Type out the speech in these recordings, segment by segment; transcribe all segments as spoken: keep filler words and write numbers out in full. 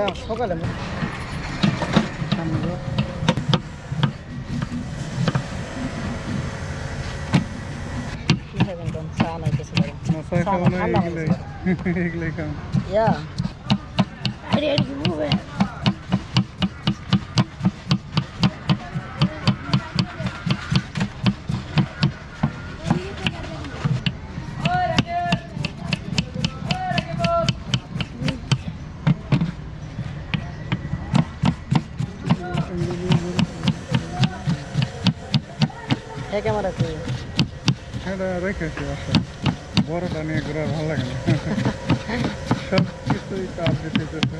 এটা সকালে Yeah. I didn't move it. Hey, camera tu. Ada rekasi asal. Bora tani gura bhal lage na. Sab kisui kaaj dite dite.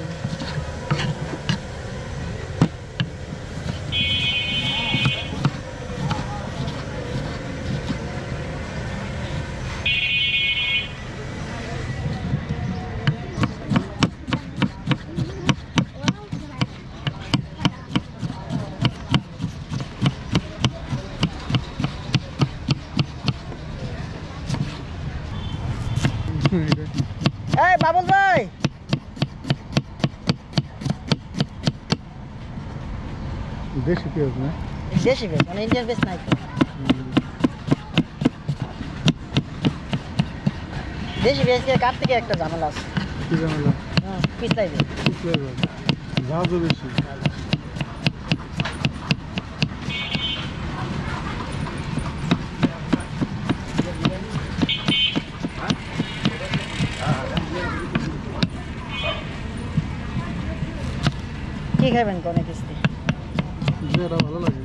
Hey, Babul bhai. Deshi piyaz na? Deshi piyaz, মানে Indian piyaz নাই তো। দেশি পেঁয়াজকে কাটতে গিয়ে একটা ঝামেলা আছে। কি ঝামেলা? হ্যাঁ, পিছলাই দেয়। পিছলাই দেয়। ঝাঁঝও বেশি। কি খাবেন কোন কিস্তি? যেটা ভালো লাগে।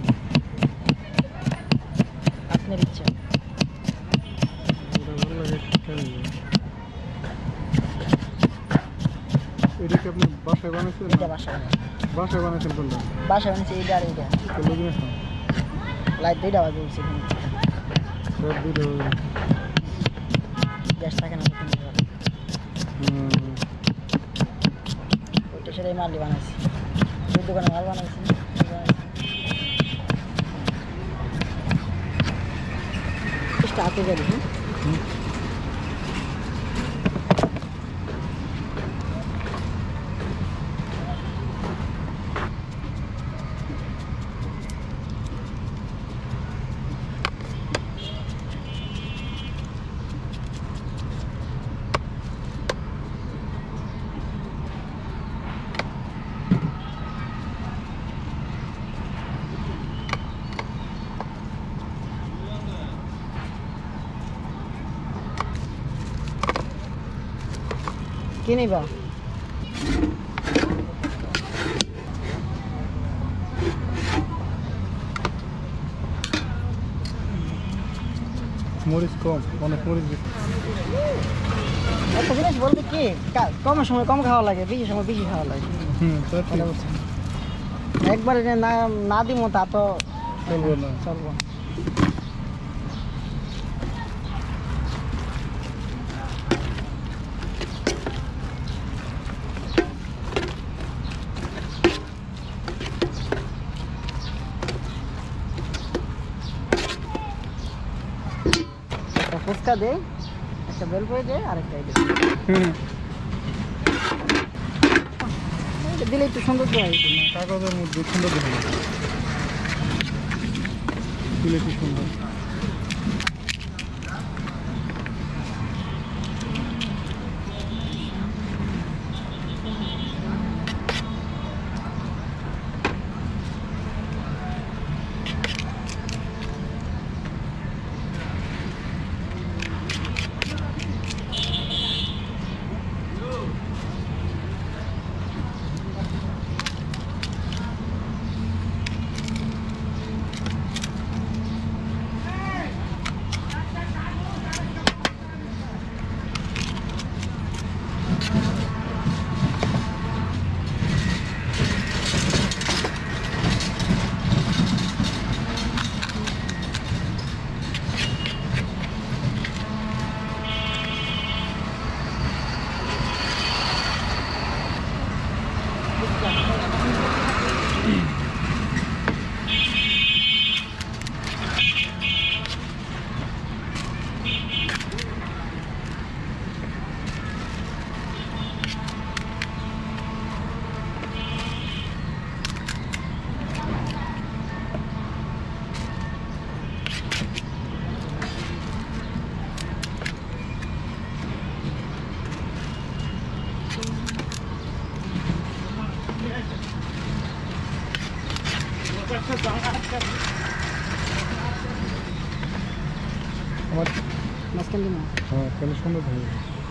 আপনার ইচ্ছা। যেটা ভালো লাগে খাবেন। এটা কি আপনি বাসায় বানাইছেন? এটা বাসায়। বাসায় বানাইছেন কোনটা? বাসায় বানাইছি এইটা আর এইটা। কোনটা কিনেছেন? লাইট দুইটা বাজে বলছি কিন্তু। সব দুটো। গ্যাস থাকে না কিন্তু। হুম। ওইটা সেটাই মারলি বানাইছি। দুই দোকানে মাল বানাইছি। স্টার্ট হয়ে গেল। কি নিবা? মরিচ কম, অনেক মরিচ বেশি। একটা জিনিস বলতে কি কম সময় কম খাওয়া লাগে, বেশি সময় বেশি খাওয়া লাগে। হুম, একবারে না না দিব তা তো চলবে না। চলবো। ফুচকা দে, একটা বেল করে দে, আরেকটা দে। দিলে একটু সুন্দর হয়। কাগজের মধ্যে সুন্দর দেখে দিলে কি সুন্দর। আমার মাঝখান দিন হ্যাঁ তাহলে সুন্দর হবে।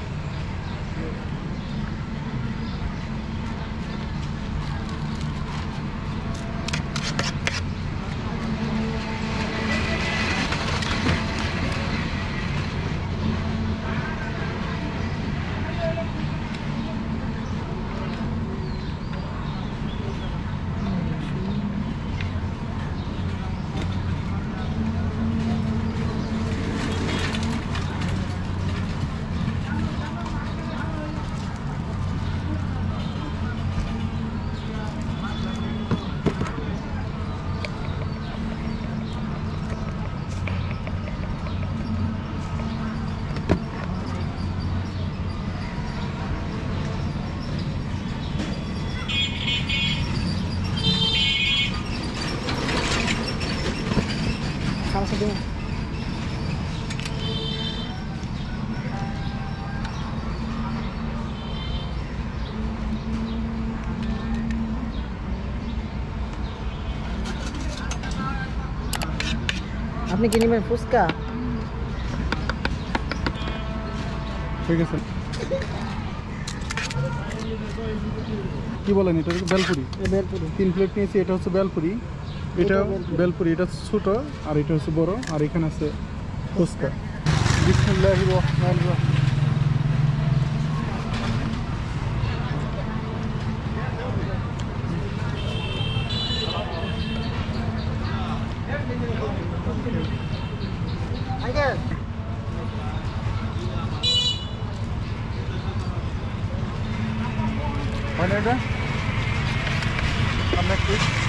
সমস্যা দিন আপনি কি নেবেন ফুচকা? ঠিক আছে কি বলেন এটা বেলপুরি বেলপুরি তিন প্লেট নিয়েছি। এটা হচ্ছে বেলপুরি, এটা বেলপুরি, এটা ছোট আর এটা হচ্ছে বড়, আর এখানে আছে ফুচকা। বিসমিল্লাহির রহমানির রহিম। আঙ্কেল হয় না এটা? আপনার